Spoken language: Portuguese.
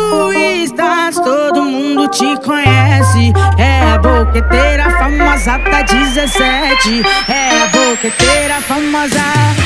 do status, todo mundo te conhece. É a boqueteira famosa da 17. É a boqueteira famosa.